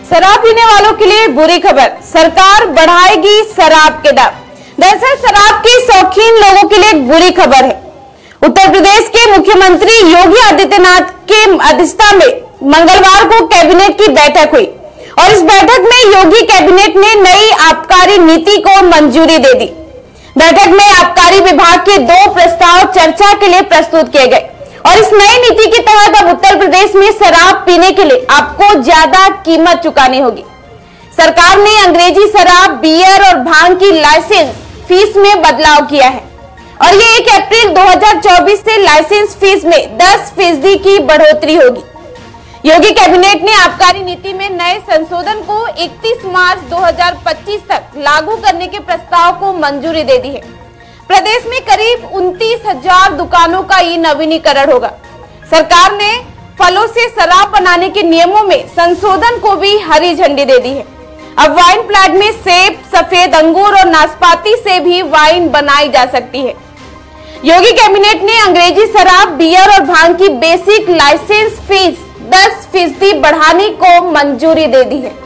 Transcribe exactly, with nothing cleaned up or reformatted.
शराब पीने वालों के लिए बुरी खबर, सरकार बढ़ाएगी शराब के दाम। दरअसल शराब के शौकीन लोगों के लिए एक बुरी खबर है। उत्तर प्रदेश के मुख्यमंत्री योगी आदित्यनाथ के अध्यक्षता में मंगलवार को कैबिनेट की बैठक हुई और इस बैठक में योगी कैबिनेट ने नई आबकारी नीति को मंजूरी दे दी। बैठक में आबकारी विभाग के दो प्रस्ताव चर्चा के लिए प्रस्तुत किए गए और इस नई नीति के तहत अब उत्तर प्रदेश में शराब पीने के लिए आपको ज्यादा कीमत चुकानी होगी। सरकार ने अंग्रेजी शराब, बियर और भांग की लाइसेंस फीस में बदलाव किया है और ये एक अप्रैल दो हज़ार चौबीस से लाइसेंस फीस में दस फीसदी की बढ़ोतरी होगी। योगी कैबिनेट ने आबकारी नीति में नए संशोधन को इकतीस मार्च दो हज़ार पच्चीस तक लागू करने के प्रस्ताव को मंजूरी दे दी है। प्रदेश में करीब उनतीस हजार दुकानों का ई नवीनीकरण होगा। सरकार ने फलों से शराब बनाने के नियमों में संशोधन को भी हरी झंडी दे दी है। अब वाइन प्लांट में सेब, सफेद अंगूर और नाशपाती से भी वाइन बनाई जा सकती है। योगी कैबिनेट ने अंग्रेजी शराब, बियर और भांग की बेसिक लाइसेंस फीस दस फीसदी बढ़ाने को मंजूरी दे दी है।